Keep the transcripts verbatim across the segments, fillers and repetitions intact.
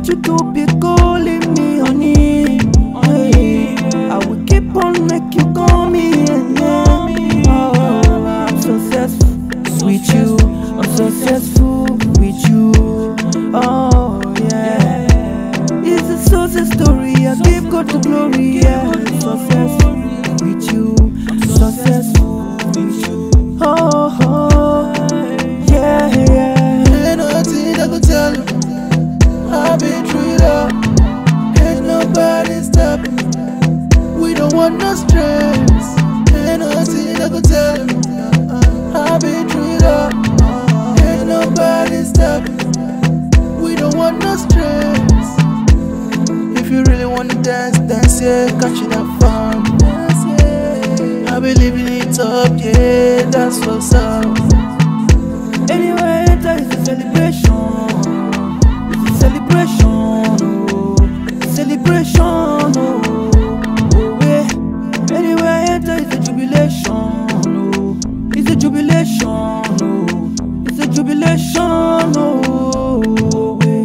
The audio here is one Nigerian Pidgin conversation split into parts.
you to be calling me honey. Hey, I will keep on make you call me and yeah. Oh, I'm successful with you. I'm successful with you. Oh yeah. It's a success story. I give God the glory. Yeah, successful with you. Successful with you. Oh, oh yeah, yeah. Ain't nothing I could tell you. I've been through it all. Ain't nobody stopping me. We don't want no stress. Ain't nothing I could tell you. I've been through it all. Ain't nobody stopping me. We don't want no stress. If you really wanna dance, dance, yeah, catch it up fun. Dance, yeah. I be living it up, yeah, that's what's up. Anywhere I enter is a celebration. It's a celebration, oh, celebration, oh, oh yeah. Anywhere I enter is a jubilation, oh, it's a jubilation, oh, it's a jubilation, oh, yeah.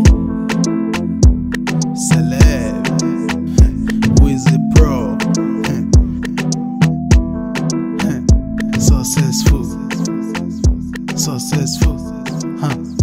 Celeb, wizzypro, successful, successful, huh?